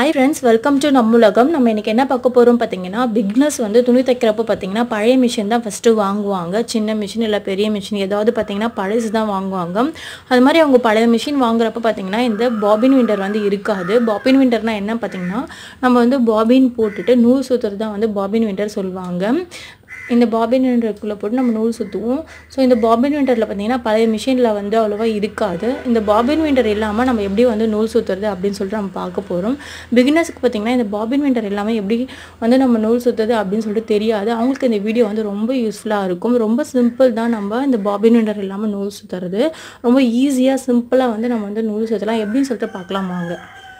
Hi friends, welcome to நம்முலகம். நம்ம இன்னைக்கு என்ன பார்க்க போறோம் பாத்தீங்கன்னா, பிகினர்ஸ் வந்து துணி தைக்கிறப்ப பாத்தீங்கன்னா பழைய மிஷின் தான் ஃபர்ஸ்ட் வாங்குவாங்க. சின்ன மிஷின் இல்ல பெரிய மிஷின் ஏதாவது பாத்தீங்கன்னா பழசு தான் வாங்குவாங்க. அது மாதிரி அவங்க பழைய மிஷின் வாங்குறப்ப பாத்தீங்கன்னா இந்த பாபின் விண்டர் வந்து இருக்காது. பாபின் விண்டர்னா என்ன பாத்தீங்கன்னா, நம்ம வந்து பாபின் போட்டுட்டு நூல் சுத்துறது தான் வந்து பாபின் விண்டர் சொல்வாங்க. இந்த பாபின் விண்டருக்குள்ள போட்டு நம்ம நூல் சுத்துவோம். ஸோ இந்த பாபின் விண்டரில் பார்த்தீங்கன்னா பழைய மிஷினில் வந்து அவ்வளோவா இருக்காது. இந்த பாபின் விண்டர் இல்லாமல் நம்ம எப்படி வந்து நூல் சுற்றுறது அப்படின்னு சொல்லிட்டு நம்ம பார்க்க போகிறோம். பிகினர்ஸ்க்கு பார்த்தீங்கன்னா இந்த பாபின் விண்டர் இல்லாமல் எப்படி வந்து நம்ம நூல் சுற்றுறது அப்படின்னு சொல்லிட்டு தெரியாது. அவங்களுக்கு இந்த வீடியோ வந்து ரொம்ப யூஸ்ஃபுல்லாக இருக்கும். ரொம்ப சிம்பிள் தான் நம்ம இந்த பாபின் விண்டர் இல்லாமல் நூல் சுற்றுறது. ரொம்ப ஈஸியாக சிம்பிளாக வந்து நம்ம வந்து நூல் சுற்றலாம். எப்படின்னு சொல்லிட்டு பார்க்கலாம் வாங்க.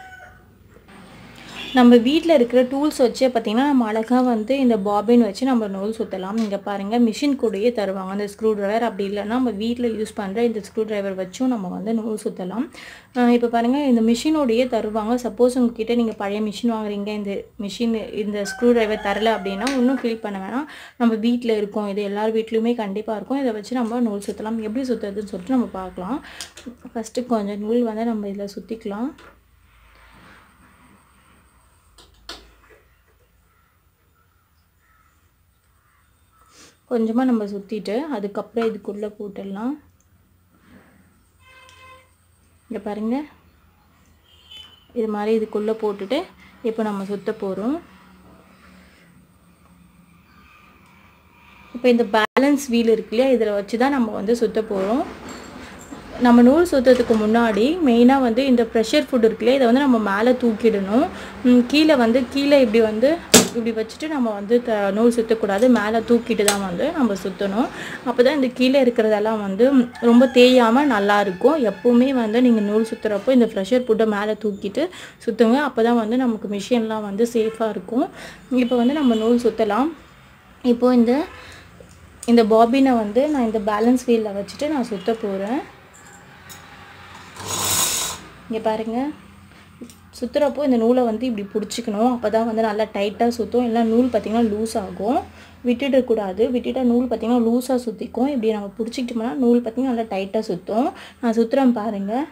நம்ம வீட்டில் இருக்கிற டூல்ஸ் வச்சே பார்த்திங்கன்னா நம்ம அழகாக வந்து இந்த பாபின் வச்சு நம்ம நூல் சுற்றலாம். இங்கே பாருங்கள் மிஷின் கூடயே தருவாங்க அந்த ஸ்க்ரூ ட்ரைவர். அப்படி இல்லைன்னா நம்ம வீட்டில் யூஸ் பண்ணுற இந்த ஸ்க்ரூ ட்ரைவர் வச்சும் நம்ம வந்து நூல் சுற்றலாம். இப்போ பாருங்கள் இந்த மிஷினோடையே தருவாங்க. சப்போஸ் உங்ககிட்ட நீங்கள் பழைய மிஷின் வாங்குறீங்க, இந்த ஸ்க்ரூ ட்ரைவர் தரல அப்படின்னா ஒன்றும் ஃபீல் பண்ண வேணாம். நம்ம வீட்டில் இருக்கோம், இது எல்லார் வீட்லேயுமே கண்டிப்பாக இருக்கும். இதை வச்சு நம்ம நூல் சுற்றலாம். எப்படி சுற்றுறதுன்னு சொல்லிட்டு நம்ம பார்க்கலாம். ஃபஸ்ட்டு கொஞ்சம் நூல் வந்து நம்ம இதில் சுற்றிக்கலாம். கொஞ்சமாக நம்ம சுற்றிட்டு அதுக்கப்புறம் இதுக்குள்ளே போட்டுடலாம். இங்கே பாருங்கள், இது மாதிரி இதுக்குள்ளே போட்டுட்டு இப்போ நம்ம சுற்ற போகிறோம். இப்போ இந்த பேலன்ஸ் வீல் இருக்கு இல்லையா, இதில் வச்சு தான் நம்ம வந்து சுற்ற போகிறோம். நம்ம நூல் சுற்றுறதுக்கு முன்னாடி மெயினாக வந்து இந்த ப்ரெஷர் ஃபுட் இருக்கு இல்லையா, இதை வந்து நம்ம மேலே தூக்கிடணும். கீழே இப்படி வச்சுட்டு நம்ம வந்து நூல் சுற்றக்கூடாது. மேலே தூக்கிட்டு தான் வந்து நம்ம சுற்றணும். அப்போ தான் இந்த கீழே இருக்கிறதெல்லாம் வந்து ரொம்ப தேயாமல் நல்லாயிருக்கும். எப்போவுமே வந்து நீங்கள் நூல் சுற்றுறப்போ இந்த ப்ரெஷர் ஃபுட்டை மேலே தூக்கிட்டு சுற்றுங்க. அப்போ தான் வந்து நமக்கு மிஷின்லாம் வந்து சேஃபாக இருக்கும். இப்போ வந்து நம்ம நூல் சுற்றலாம். இப்போது இந்த பாபினை வந்து நான் இந்த பேலன்ஸ் வீலில் வச்சுட்டு நான் சுற்ற போகிறேன். இங்கே பாருங்கள், சுற்றுறப்போ இந்த நூலை வந்து இப்படி பிடிச்சிக்கணும். அப்போ தான் வந்து நல்லா டைட்டாக சுற்றும். இல்லை நூல் பார்த்திங்கன்னா லூஸ் ஆகும். விட்டுடக்கூடாது. விட்டுட்டால் நூல் பார்த்திங்கன்னா லூஸாக சுற்றிக்கும். இப்படி நம்ம பிடிச்சிக்கிட்டோம்னா நூல் பார்த்திங்கன்னா நல்லா டைட்டாக சுற்றும். நான் சுற்றுறேன் பாருங்கள்.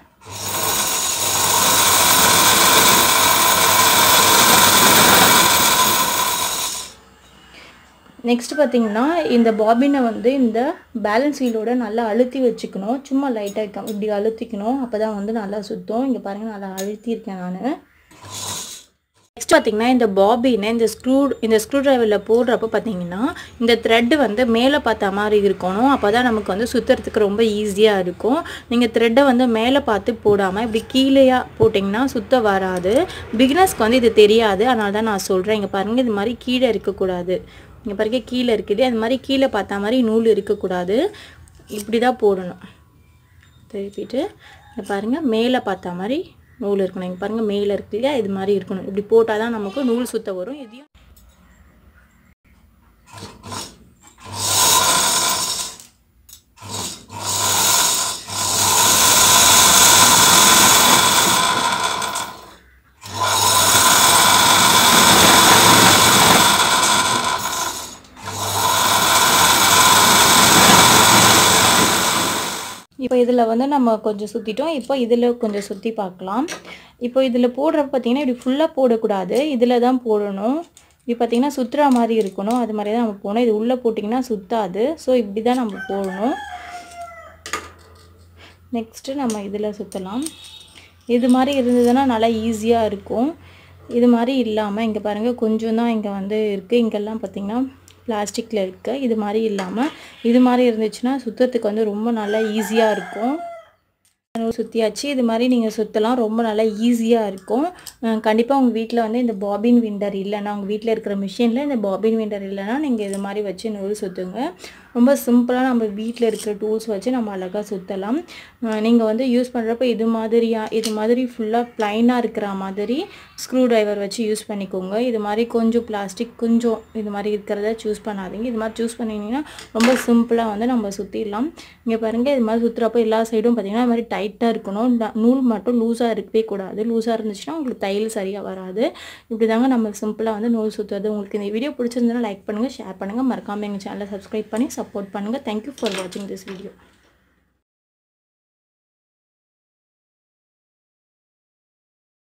நெக்ஸ்ட் பார்த்திங்கன்னா இந்த பாபினை வந்து இந்த பேலன்ஸ் வீலோட நல்லா அழுத்தி வச்சுக்கணும். சும்மா லைட்டாக இப்படி அழுத்திக்கணும். அப்போ தான் வந்து நல்லா சுற்றும். இங்கே பாருங்கள், நல்லா அழுத்தியிருக்கேன் நான். நெக்ஸ்ட் பார்த்திங்கன்னா இந்த பாபினை இந்த ஸ்க்ரூ ட்ரைவரில் போடுறப்போ பார்த்திங்கன்னா இந்த த்ரெட்டு வந்து மேலே பார்த்த மாதிரி இருக்கணும். அப்போ தான் நமக்கு வந்து சுற்றுறதுக்கு ரொம்ப ஈஸியாக இருக்கும். நீங்கள் த்ரெட்டை வந்து மேலே பார்த்து போடாமல் இப்படி கீழேயா போட்டிங்கன்னா சுற்ற வராது. பிகினர்ஸ்க்கு வந்து இது தெரியாது, அதனால தான் நான் சொல்கிறேன். இங்கே பாருங்கள், இது மாதிரி கீழே இருக்கக்கூடாது. இங்கே பாருங்க கீழே இருக்குது. அது மாதிரி கீழே பார்த்தா மாதிரி நூல் இருக்கக்கூடாது. இப்படி தான் போடணும். திருப்பிட்டு இங்கே பாருங்கள், மேலே பார்த்தா மாதிரி நூல் இருக்கணும். இங்கே பாருங்கள் மேலே இருக்கு இல்லையா, இது மாதிரி இருக்கணும். இப்படி போட்டால் தான் நமக்கு நூல் சுற்ற வரும். இதையும் இப்போ இதில் வந்து நம்ம கொஞ்சம் சுற்றிட்டோம். இப்போ இதில் கொஞ்சம் சுற்றி பார்க்கலாம். இப்போ இதில் போடுறப்ப பார்த்திங்கன்னா இப்படி ஃபுல்லாக போடக்கூடாது. இதில் தான் போடணும். இப்படி பார்த்திங்கன்னா சுற்றுற மாதிரி இருக்கணும். அது மாதிரி தான் நம்ம போடணும். இது உள்ளே போட்டிங்கன்னா சுற்றாது. ஸோ இப்படி தான் நம்ம போடணும். நெக்ஸ்ட்டு நம்ம இதில் சுற்றலாம். இது மாதிரி இருந்ததுன்னா நல்லா ஈஸியாக இருக்கும். இது மாதிரி இல்லாமல் இங்கே பாருங்கள் கொஞ்சம் தான் இங்கே வந்து இருக்குது. இங்கெல்லாம் பார்த்திங்கன்னா பிளாஸ்டிக்கில் இருக்குது. இது மாதிரி இல்லாமல் இது மாதிரி இருந்துச்சுன்னா சுற்றுறதுக்கு வந்து ரொம்ப நல்லா ஈஸியாக இருக்கும். சுற்றியாச்சு. இது மாதிரி நீங்கள் சுற்றலாம். ரொம்ப நல்லா ஈஸியாக இருக்கும். கண்டிப்பாக உங்கள் வீட்டில் வந்து இந்த பாபின் விண்டர் இல்லைன்னா, உங்கள் வீட்டில் இருக்கிற மிஷினில் இந்த பாபின் விண்டர் இல்லைன்னா நீங்கள் இது மாதிரி வச்சு நூல் சுற்றுங்க. ரொம்ப சிம்பிளாக நம்ம வீட்டில் இருக்கிற டூல்ஸ் வச்சு நம்ம அழகாக சுற்றலாம். நீங்கள் வந்து யூஸ் பண்ணுறப்ப இது மாதிரி ஃபுல்லாக ப்ளைனாக இருக்கிற மாதிரி ஸ்க்ரூ ட்ரைவர் வச்சு யூஸ் பண்ணிக்கோங்க. இது மாதிரி கொஞ்சம் பிளாஸ்டிக் கொஞ்சம் இது மாதிரி இருக்கிறத சூஸ் பண்ணாதீங்க. இது மாதிரி சூஸ் பண்ணிங்கன்னா ரொம்ப சிம்பிளாக வந்து நம்ம சுற்றிடலாம். இங்கே பாருங்கள், இது மாதிரி சுற்றுறப்போ எல்லா சைடும் பார்த்திங்கன்னா இது மாதிரி டைட்டாக இருக்கணும். நூல் மட்டும் லூஸாக இருக்கவே கூடாது. லூஸாக இருந்துச்சுன்னா உங்களுக்கு தையல் சரியாக வராது. இப்படி தாங்க நம்ம சிம்பிளாக வந்து நூல் சுற்றுறது. உங்களுக்கு இந்த வீடியோ பிடிச்சிருந்ததுன்னா லைக் பண்ணுங்கள், ஷேர் பண்ணுங்கள், மறக்காமல் எங்கள் சேனலை சப்ஸ்கிரைப் பண்ணி சப்போர்ட் பண்ணுங்கள். தேங்க்யூ ஃபார் வாட்சிங் திஸ் வீடியோ.